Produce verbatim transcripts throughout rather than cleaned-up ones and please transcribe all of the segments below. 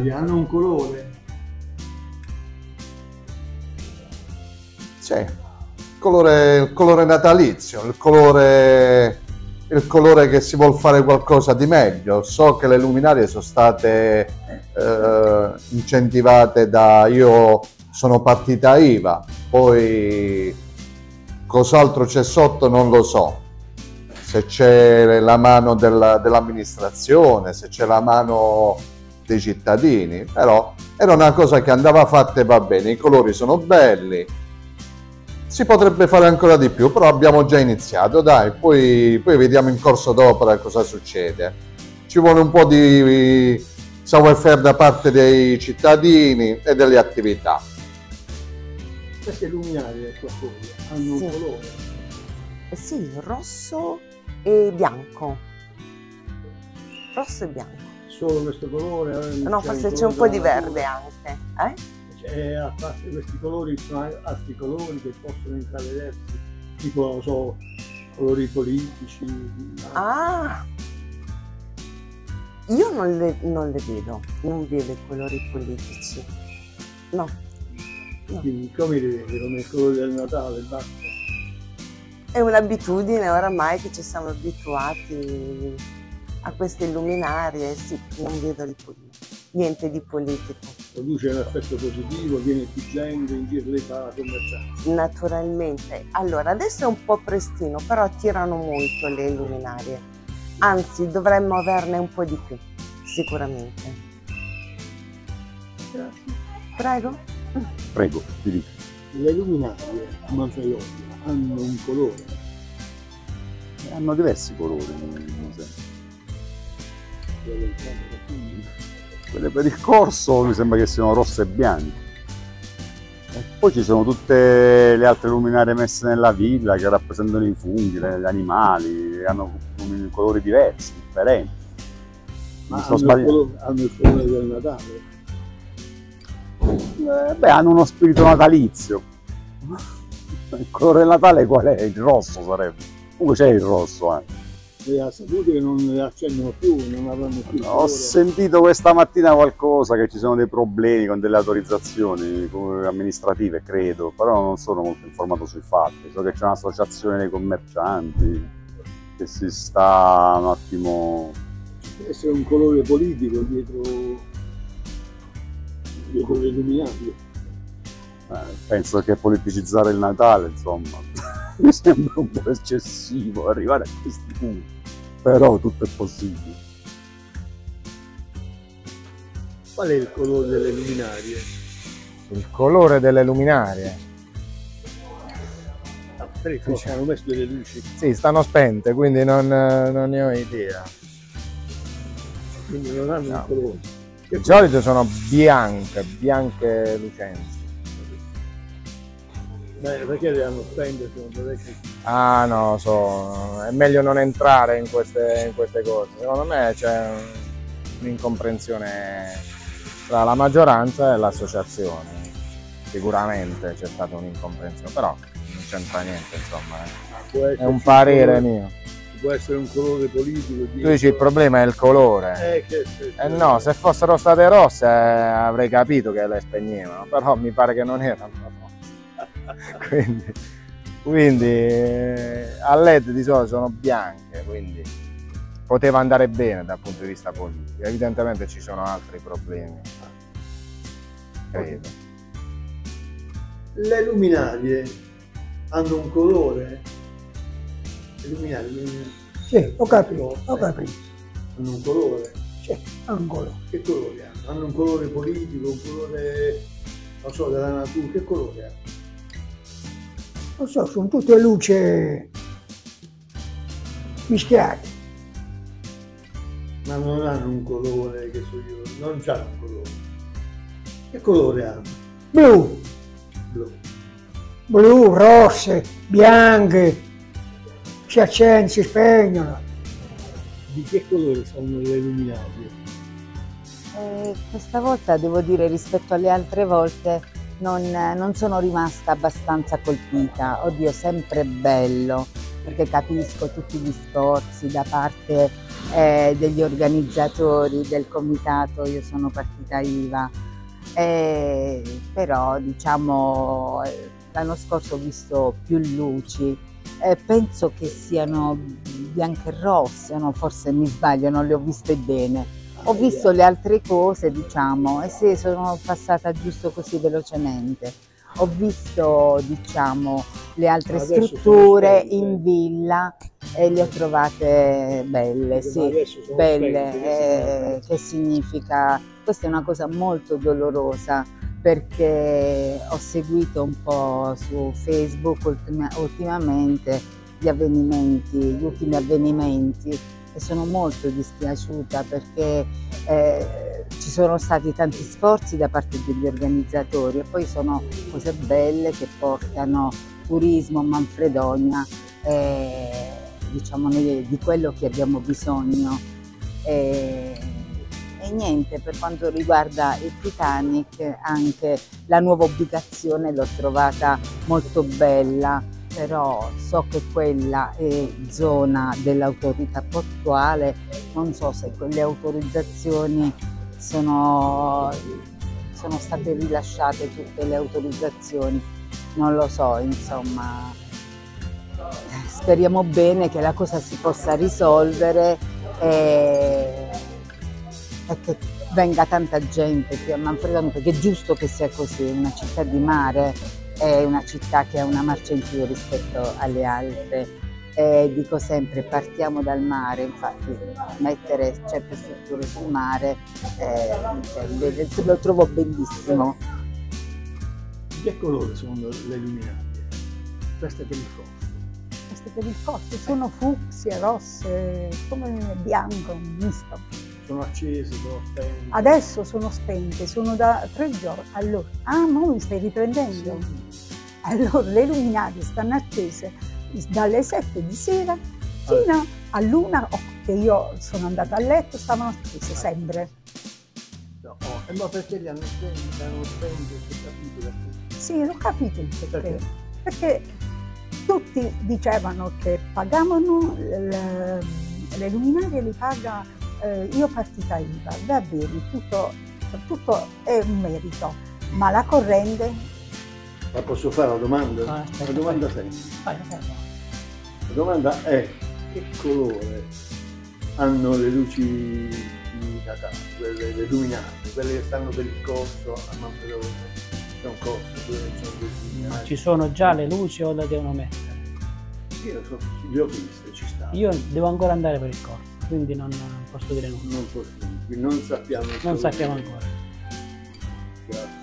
luminarie hanno un colore? Sì, il colore, il colore natalizio, il colore, il colore che si vuol fare qualcosa di meglio. So che le luminarie sono state eh, incentivate da... Io sono partita I V A, poi cos'altro c'è sotto non lo so. Se c'è la mano della, dell'amministrazione, se c'è la mano dei cittadini, però era una cosa che andava fatta e va bene, i colori sono belli, si potrebbe fare ancora di più, però abbiamo già iniziato, dai, poi, poi vediamo in corso d'opera cosa succede. Ci vuole un po' di savoir-faire da parte dei cittadini e delle attività. Queste luminarie qua fuori hanno Sì. un colore? Eh sì, rosso e bianco. Rosso e bianco. Solo questo colore? No, forse c'è un po' di verde anche. Eh? Cioè, a parte questi colori ci sono altri colori che possono intravedersi, tipo, non so, colori politici. Ah! Io non le, non le vedo, non vedo i colori politici. No. no. Quindi come li vedi? Come il colore del Natale, basta? È un'abitudine oramai che ci siamo abituati a queste luminarie, sì, non vedo il, niente di politico. Produce un effetto positivo, viene più gente in giro, lei fa la commerciante. Naturalmente. Allora, adesso è un po' prestino, però attirano molto le luminarie. Anzi, dovremmo averne un po' di più, sicuramente. Grazie. Prego. Prego, ti dico. Le luminarie a Manfredonia hanno un colore? Hanno diversi colori, non so. Quelle per il corso mi sembra che siano rosse e bianche. E poi ci sono tutte le altre luminarie messe nella villa che rappresentano i funghi, gli animali, hanno colori diversi, differenti. Ma Mi sto hanno, il colore, hanno il colore del Natale? Eh, beh, hanno uno spirito natalizio. Il colore del Natale qual è? Il rosso sarebbe. Comunque c'è il rosso anche. Le ha sapute che non le accendono più, non avranno più il Ho colore. sentito questa mattina qualcosa che ci sono dei problemi con delle autorizzazioni amministrative, credo, però non sono molto informato sui fatti. So che c'è un'associazione dei commercianti che si sta un attimo... Deve essere un colore politico dietro, dietro le luminarie. Eh, penso che politicizzare il Natale, insomma, mi sembra un po' eccessivo arrivare a questi punti, però tutto è possibile. Qual è il colore delle luminarie? Il colore delle luminarie? Ah, perché hanno messo delle luci? Sì, stanno spente, quindi non, non ne ho idea. Quindi non hanno No. un colore. Che Di solito sono bianche, bianche lucenti. Beh, perché le hanno spente secondo te? Che... Ah no, so, è meglio non entrare in queste, in queste cose. Secondo me c'è un'incomprensione tra la maggioranza e l'associazione. Sicuramente c'è stata un'incomprensione, però non c'entra niente, insomma. Può È un esserci parere colore, mio. può essere un colore politico. Tu dici il problema è il colore. Eh, che, che, Eh no, se fossero state rosse eh, avrei capito che le spegnevano, però mi pare che non erano rosse. quindi, quindi eh, a L E D di solito sono bianche, quindi poteva andare bene dal punto di vista politico. Evidentemente ci sono altri problemi, credo. Le luminarie hanno un colore? Le luminarie Sì, ho capito, no, ho capito. hanno un colore? Sì, hanno un colore. Che colore hanno? Hanno un colore politico, un colore, non so, della natura, che colore hanno? Non so, sono tutte luci mischiate. Ma non hanno un colore, che so io, non hanno un colore. Che colore hanno? Blu, Blu. blu, rosse, bianche, si accendono, si spegnono. Di che colore sono le luminarie? Eh, questa volta devo dire rispetto alle altre volte non, non sono rimasta abbastanza colpita. Oddio, sempre bello, perché capisco tutti gli sforzi da parte eh, degli organizzatori del comitato, io sono partita I V A, eh, però diciamo l'anno scorso ho visto più luci, eh, penso che siano bianche e rosse, no? Forse mi sbaglio, non le ho viste bene. Ho visto le altre cose, diciamo, e sì, sono passata giusto così velocemente. Ho visto, diciamo, le altre Adesso strutture spente, in villa e le ho trovate belle, sì, belle, eh, che significa, questa è una cosa molto dolorosa, perché ho seguito un po' su Facebook ultima, ultimamente gli avvenimenti, gli ultimi avvenimenti, e sono molto dispiaciuta perché eh, ci sono stati tanti sforzi da parte degli organizzatori e poi sono cose belle che portano turismo a Manfredonia, eh, diciamo noi, di quello che abbiamo bisogno. E, e niente, per quanto riguarda il Titanic, anche la nuova ubicazione l'ho trovata molto bella, però so che quella è zona dell'autorità portuale, non so se quelle autorizzazioni sono, sono state rilasciate, tutte le autorizzazioni, non lo so, insomma, speriamo bene che la cosa si possa risolvere e, e che venga tanta gente qui a Manfredonia, perché è giusto che sia così, una città di mare, è una città che ha una marcia in più rispetto alle altre. E dico sempre, partiamo dal mare, infatti mettere certe strutture sul mare eh, cioè, lo trovo bellissimo. Di che colore sono le luminarie? Queste per il corso? Queste per il corso sono fucsie, rosse, come bianco, misto. Sono accese, sono spente? Adesso sono spente, sono da tre giorni. Allora, ah, ma mi stai riprendendo? Sì. Allora, le luminarie stanno accese dalle sette di sera fino allora. all'una, oh, che io sono andata a letto, stavano accese sempre. No, oh, e ma perché li hanno spente? Hanno spente, capito? Sì, l'ho capito il perché. perché. Perché tutti dicevano che pagavano le, le luminarie, li paga eh, io partita I V A, va bene, tutto, tutto è un merito, ma la corrente... Ma posso fare una domanda? Ah, aspetta, una domanda fai. semplice. Vai, vai. La domanda è: che colore hanno le luci di Natale, quelle, le luminarie, quelle che stanno per il corso a Manfredonia? C'è un corso dove ci sono delle luminarie. Ci sono già le luci o le devono mettere? Io so, le ho viste, ci stanno. Io devo ancora andare per il corso, quindi non posso dire nulla. Non posso dire, non sappiamo. Non sappiamo ancora. Grazie.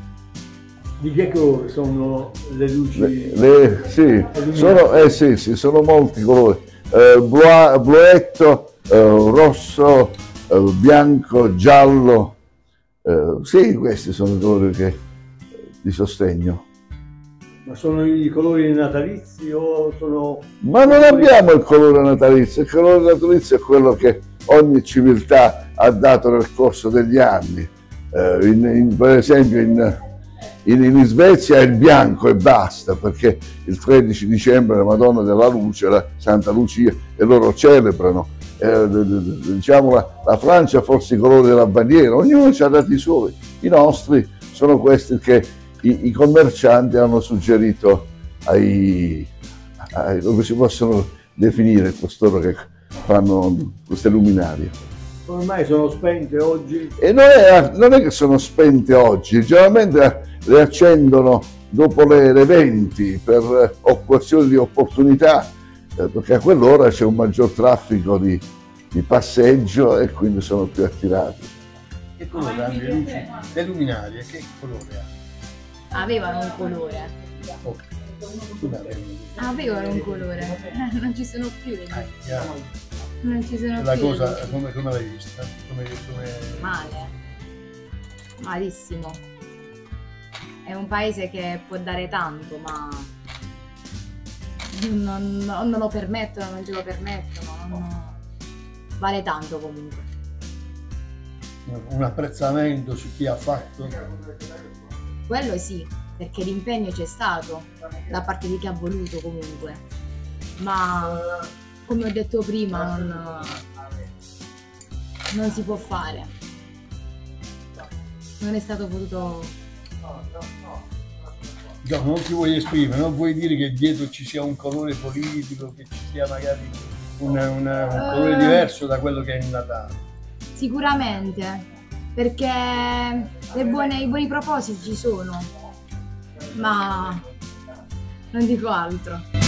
Di che colore sono le luci? Le, le, sì, sono, eh, sì, sì, sono molti colori. Eh, blu, bluetto, eh, rosso, eh, bianco, giallo. Eh, sì, questi sono i colori che, di sostegno. Ma sono i colori natalizi o sono... Ma non abbiamo il colore natalizio, il colore natalizio è quello che ogni civiltà ha dato nel corso degli anni. Eh, in, in, per esempio in, in, in Svezia è il bianco e basta, perché il tredici dicembre è la Madonna della Luce, la Santa Lucia, e loro celebrano. Eh, diciamo la, la Francia forse i colori della bandiera, ognuno ci ha dati i suoi, i nostri sono questi che i, i commercianti hanno suggerito ai, ai, come si possono definire costoro che fanno queste luminarie. Ormai sono spente oggi? E non è, non è che sono spente oggi, generalmente le accendono dopo le, le venti per questioni di opportunità, eh, perché a quell'ora c'è un maggior traffico di, di passeggio e quindi sono più attirati. Che colore hanno le luci? Le luminarie, che colore hanno? Avevano un colore. Oh. Avevano un colore, non ci sono più le luci. Ah, non ci sono la più. cosa, le luci. come, come l'hai vista? Come, come... Male. Malissimo. È un paese che può dare tanto, ma non, non, non lo permettono, non ce lo permettono. Non... Vale tanto comunque. Un apprezzamento su chi ha fatto? Quello sì, perché l'impegno c'è stato da parte di chi ha voluto comunque, ma come ho detto prima non, non si può fare. Non è stato potuto... Diciamo, non ti vuoi esprimere, non vuoi dire che dietro ci sia un colore politico, che ci sia magari una, una, un colore Uh, diverso da quello che è il Natale. Sicuramente, perché le buone, i buoni propositi ci sono, ma non dico altro.